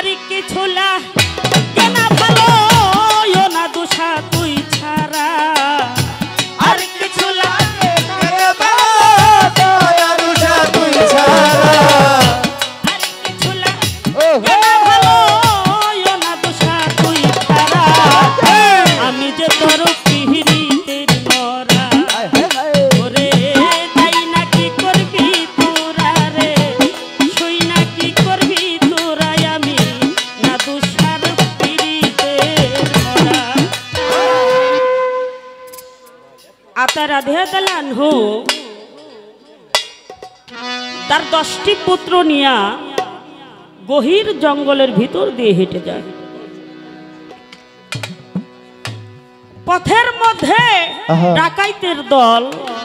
আর কিছু কেনা ভালো না দোষা তুই ছাড়া আর কিছু আমি যে তোর পিহিরিতের মরা ওরে তাই না কি করবি তোরা রে শুই না কি করবি তোরা আমি না দোষার পিহিরিতের মরা আতা রাধিয়াল্লাহু আনহু তার 10টি পুত্র নিয়া গহীর জঙ্গলের ভিতর দিয়ে হেঁটে যায় পথের মধ্যে ডাকাইতের দল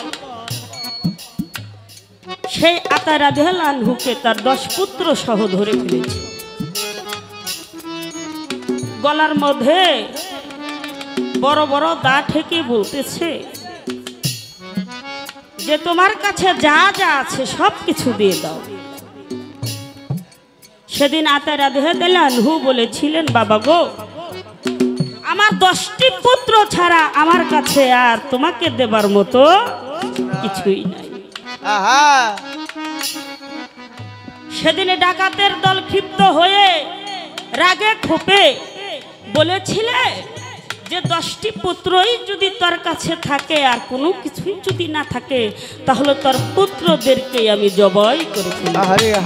সেই আতা রাদিয়াল্লাহু আনহুকে তার 10 পুত্র সহ ধরে ফেলেছে গলার মধ্যে বড় বড় দা ঠেকে বলতেছে যে তোমার কাছে যা যা আছে সব কিছু দিয়ে দাও সেদিন আতা রাদিয়াল্লাহু আনহু বলেছিলেন বাবা গো আমার 10টি পুত্র ছাড়া আমার কাছে আর তোমাকে দেবার মতো কিছুই নাই সেদিনে ডাকাতের দল ক্ষিপ্ত হয়ে রাগে ক্ষোভে বলেছিলে যে 10টি পুত্রই যদি তোর কাছে থাকে আর কোনো কিছুই যদি না থাকে তাহলে তোর পুত্রদেরকে আমি জবাই করে ফেলব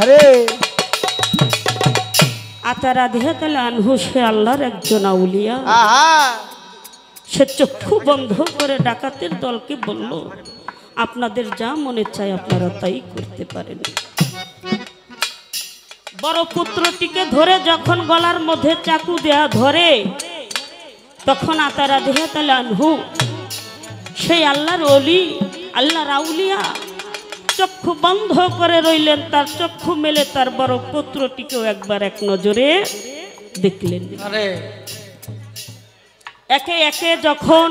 আতা রাদিয়াল্লাহু আনহু সে আল্লাহর একজন আউলিয়া সে চক্ষু বন্ধ করে ডাকাতের দলকে বলল আপনাদের যা মনে চায় আপনারা তাই করতে পারেন বড় পুত্রটিকে ধরে যখন গলার মধ্যে চাকু দেয়া ধরে তখন আতা রাদিয়াল্লাহু আনহু সেই আল্লাহর ওলি আল্লাহর আউলিয়া চক্ষু বন্ধ করে রইলেন তার চক্ষু মেলে তার বড় পুত্রটিকেও একবার এক নজরে দেখলেন একে একে যখন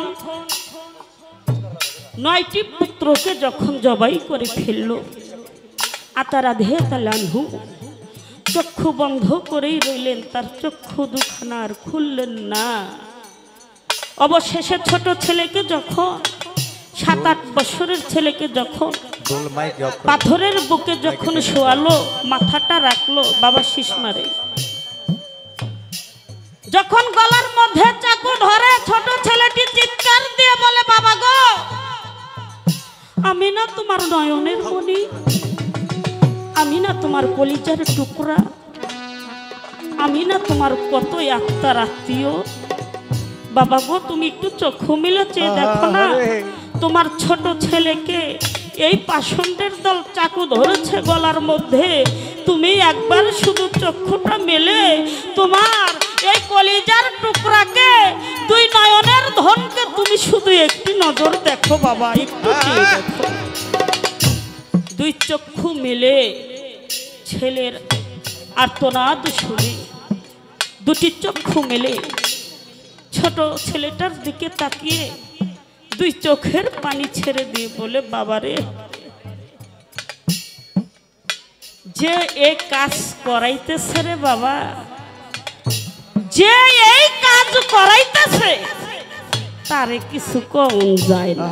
9টি পুত্রকে যখন জবাই করে ফেলল আতা রাদিয়াল্লাহু আনহু চক্ষু বন্ধ করেই রইলেন তার চক্ষু দুখানা আর খুললেন না অবশেষে ছোট ছেলেকে যখন 7-8 বছরের ছেলেকে যখন পাথরের বুকে যখন শোয়ালো মাথাটা রাখলো বাবা শীষ মারে যখন গলার মধ্যে চাকু ধরে ছোট ছেলেটি চিৎকার দিয়ে বলে বাবা গো আমি না তোমার নয়নের মণি আমি না তোমার কলিজার টুকরা আমি না তোমার কত আত্মার আত্মীয় বাবা গো তুমি একটু চক্ষু মিলে চেয়ে দেখো না তোমার ছোট ছেলেকে এই পাষণ্ডের দল চাকু ধরেছে গলার মধ্যে তুমি একবার শুধু চক্ষুটা মেলে তোমার এই কলিজার টুকরাকে দুই নয়নের ধনকে তুমি শুধু একটি নজর দেখো বাবা একটু দেখো দুই চক্ষু মেলে ছেলের আর্তনাদ শুনে দুটি চক্ষু মেলে ছোট ছেলেটার দিকে তাকিয়ে দুই চোখের পানি ছেড়ে দিয়ে বলে বাবারে যে এই কাজ করাইতেছে রে বাবা যে এই কাজ করাইতেছে তারে কিছু কম যায় না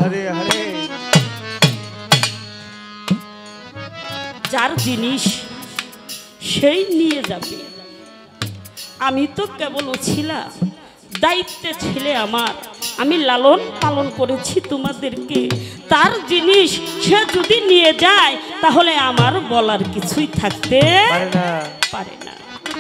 যার জিনিস সেই নিয়ে যাবে আমি তো কেবল ছিলাম দায়িত্বে ছেলে আমার আমি লালন পালন করেছি তোমাদেরকে তার জিনিস সে যদি নিয়ে যায় তাহলে আমার বলার কিছুই থাকতে পারে না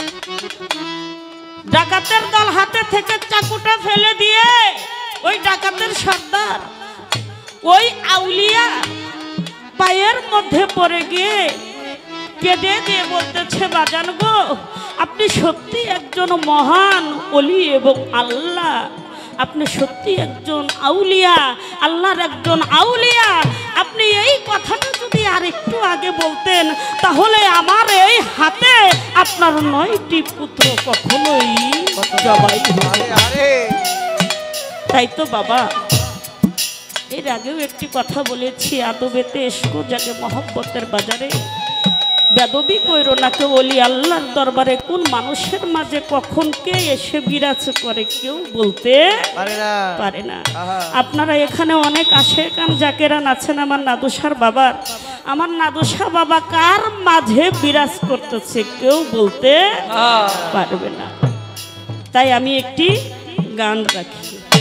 ডাকাতের দল হাতে থেকে চাকুটা ফেলে দিয়ে ওই ডাকাতের সর্দার ওই আউলিয়া পায়ের মধ্যে পড়ে গিয়ে কেঁদে দিয়ে বলতেছে বাজান গো আপনি সত্যি একজন মহান ওলি এবং আল্লাহ আপনি সত্যি একজন আউলিয়া আল্লাহর একজন আউলিয়া আপনি এই কথাটা যদি আর একটু আগে বলতেন তাহলে আমার এই হাতে আপনার 9টি পুত্র কখনোই জবাই হবে তাই তো বাবা এর আগেও একটি কথা বলেছি আদবেতে এসকো যাকে মহব্বতের বাজারে বেদবি কইরো না কেউ। ওলি আল্লাহর দরবারে কোন মানুষের মাঝে কখন কে এসে বিরাজ করে কেউ বলতে পারে না। আপনারা এখানে অনেক আশেকান জাকেরান আছেন আমার নাদুসার বাবার। আমার নাদুসা বাবা কার মাঝে বিরাজ করতেছে কেউ বলতে পারবে না। তাই আমি একটি গান রাখি।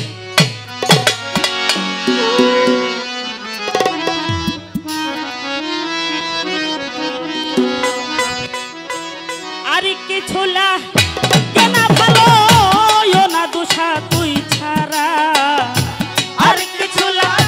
আর কিছু কেনা ভালো না দোষা তুই ছাড়া, আর কিছু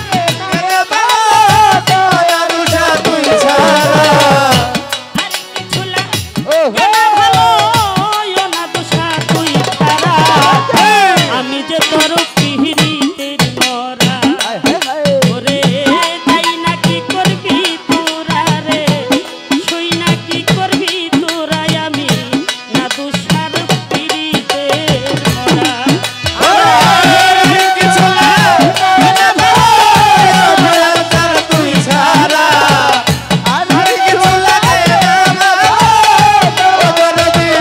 আমি যে তোর পিহিরিতের মরা ওরে তাই না কি করবি তোরা রে, শুই না কি করবি তোরা, আমি না দুসার পিহিরিতের মরা। তুই ছাড়া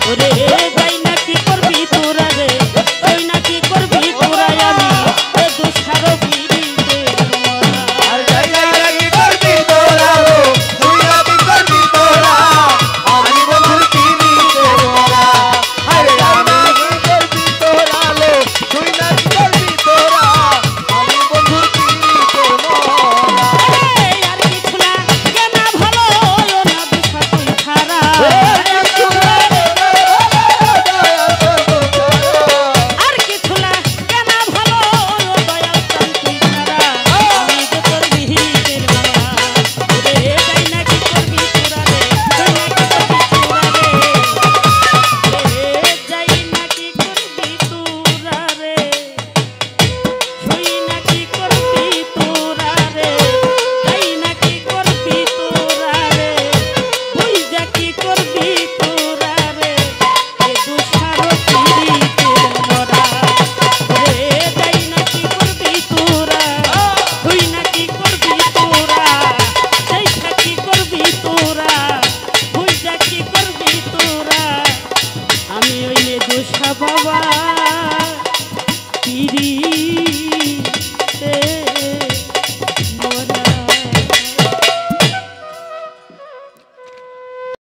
ওরে যাই না কি করবি তোরা রে তুই না কি করবি তোরা আমি এ দুঃসার পিড়িতে আর যাই না কি করবি তোরা লো তুই না কি করবি তোরা আমি বন্ধুর পিড়িতে মরা আরে আমি কি করবি তোরা লো তুই না কি করবি তোরা আমি বন্ধুর পিড়িতে মরা আর কিছু না কেনা ভালো না দুঃখা তুই ছাড়া আর কিছু না কেনা ভালো দয়াল চান তুই ছাড়া আমি যে তোর বিহিতের মালা ওরে যাই না কি করবি তোরা রে তুই না কি করবি তোরা রে যাই না কি করবি তোরা রে তুই না কি করবি তোরা রে যাই না কি করবি তোরা রে তুই যা কি করবি তোরা রে এ দুঃসার পিড়িতে মরা রে যাই না কি করবি তোরা তুই না কি করবি তোরা যাই না কি করবি তোরা তুই যা কি করবি তোরা আমি ওই দুঃসা বাবা